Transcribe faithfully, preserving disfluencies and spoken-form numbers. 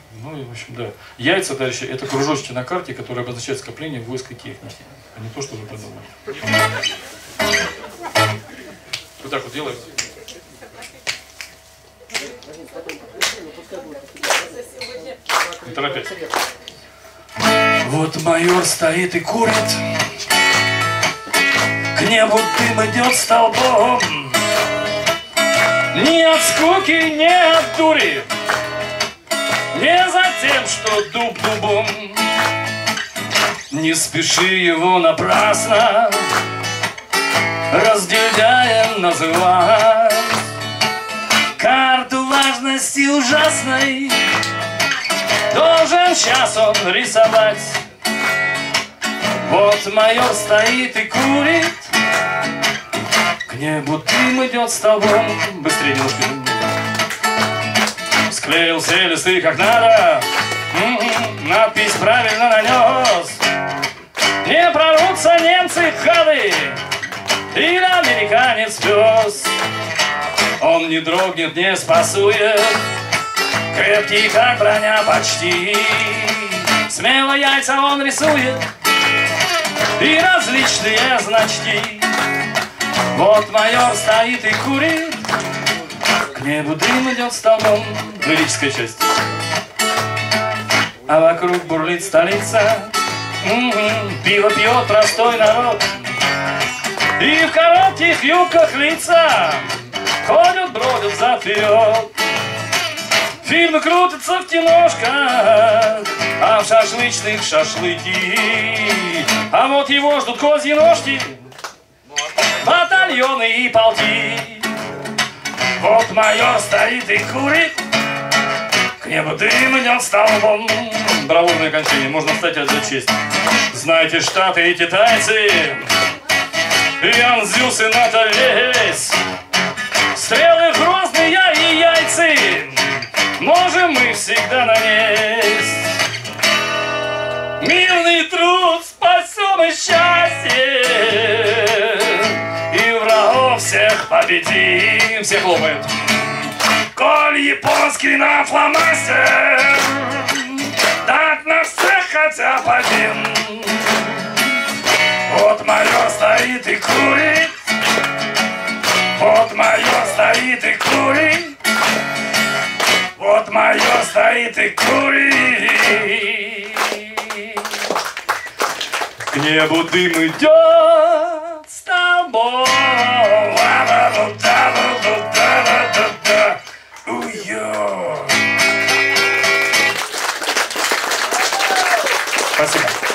Ну и, в общем, да. Яйца, товарищи, это кружочки на карте, которые обозначают скопление войск и техники, а не то, что вы подумали. Вот так вот делаем. Не торопясь. Вот майор стоит и курит, к небу дым идет столбом. Ни от скуки, ни от дури, не за тем, что дуб дубом. Не спеши его напрасно разделяем называть. Карту важности ужасной должен сейчас он рисовать. Вот майор стоит и курит, к небу дым идет столбом. Быстрее немножко. Склеил все листы как надо, м-м, надпись правильно нанес. Не прорвутся немцы хады или американец пес. Он не дрогнет, не спасует, крепкий как броня почти. Смело яйца он рисует и различные значки. Вот майор стоит и курит, к небу дым идет столбом. Лирическая часть. А вокруг бурлит столица, м-м, пиво пьет простой народ. И в коротких юбках лица ходят, бродят взад-вперед. Фильмы крутятся в киношках, а в шашлычных шашлыки. А вот его ждут козьи ножки, батальоны и полки. Вот майор стоит и курит, к небу дым идет столбом. Бравурное окончание, можно встать и отдать честь. Знаете, Штаты и китайцы, Янзюс и НАТО весь, стрелы грозные и яйцы можем мы всегда нанесть. Мирный труд спасем и счастье, и врагов всех победим. Все хлопают. Коль японский нам фломастер, так на всех хотя бы один. Вот майор стоит и курит, вот майор стоит и курит, вот майор стоит и курит. К небу дым идет столбом. Спасибо.